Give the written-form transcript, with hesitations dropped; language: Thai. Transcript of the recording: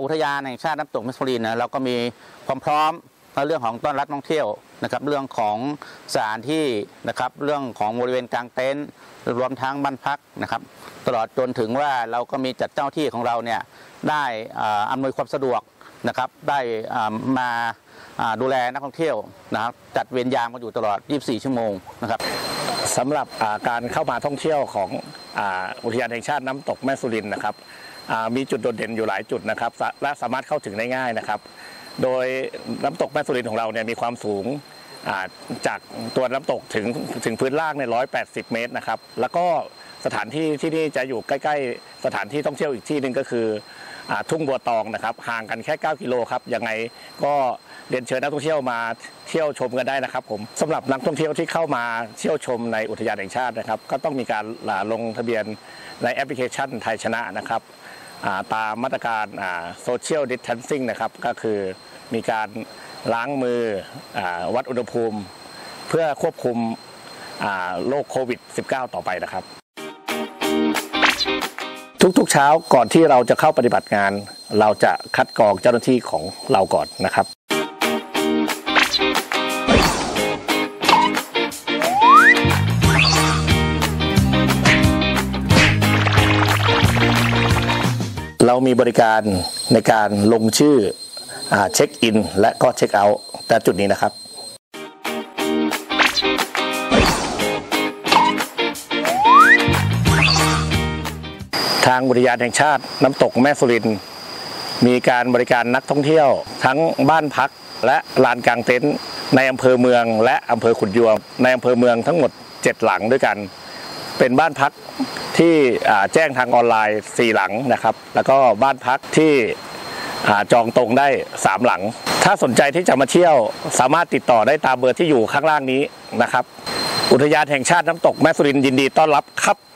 อุทยานแห่งชาติน้ำตกแม่สุรินทร์นะเราก็มีความพร้อมในเรื่องของต้อนรับนักท่องเที่ยวนะครับเรื่องของสถานที่นะครับเรื่องของบริเวณกลางเต็นท์รวมทั้งบ้านพักนะครับตลอดจนถึงว่าเราก็มีจัดเจ้าที่ของเราเนี่ยได้อำนวยความสะดวกนะครับได้มาดูแลนักท่องเที่ยวนะครับจัดเวรยามกันอยู่ตลอด24ชั่วโมงนะครับสำหรับการเข้ามาท่องเที่ยวของอุทยานแห่งชาติน้ำตกแม่สุรินทร์นะครับมีจุดโดดเด่นอยู่หลายจุดนะครับและสามารถเข้าถึงได้ง่ายนะครับโดยน้ำตกแม่สุรินทร์ของเราเนี่ยมีความสูงจากตัวน้ำตกถึงพื้นล่างใน180 เมตรนะครับแล้วก็สถานที่ที่นี่จะอยู่ใกล้ๆสถานที่ท่องเที่ยวอีกที่หนึ่งก็คือทุ่งบัวตองนะครับห่างกันแค่9 กิโลครับยังไงก็เรียนเชิญนักท่องเที่ยวมาเที่ยวชมกันได้นะครับผมสำหรับนักท่องเที่ยวที่เข้ามาเที่ยวชมในอุทยานแห่งชาตินะครับก็ต้องมีการลงทะเบียนในแอปพลิเคชันไทยชนะนะครับตามมาตรการsocial distancing นะครับก็คือมีการล้างมือวัดอุณหภูมิเพื่อควบคุมโรคโควิด -19 ต่อไปนะครับทุกๆเช้าก่อนที่เราจะเข้าปฏิบัติงานเราจะคัดกรองเจ้าหน้าที่ของเราก่อนนะครับเรามีบริการในการลงชื่อเช็คอินและก็เช็คเอาท์ณจุดนี้นะครับทางอุทยานแห่งชาติน้ำตกแม่สุรินทร์มีการบริการนักท่องเที่ยวทั้งบ้านพักและลานกลางเต็นท์ในอำเภอเมืองและอำเภอขุนยวมในอำเภอเมืองทั้งหมด7 หลังด้วยกันเป็นบ้านพักที่แจ้งทางออนไลน์4 หลังนะครับแล้วก็บ้านพักที่จองตรงได้3 หลังถ้าสนใจที่จะมาเที่ยวสามารถติดต่อได้ตามเบอร์ที่อยู่ข้างล่างนี้นะครับอุทยานแห่งชาติน้ำตกแม่สุรินทร์ยินดีต้อนรับครับ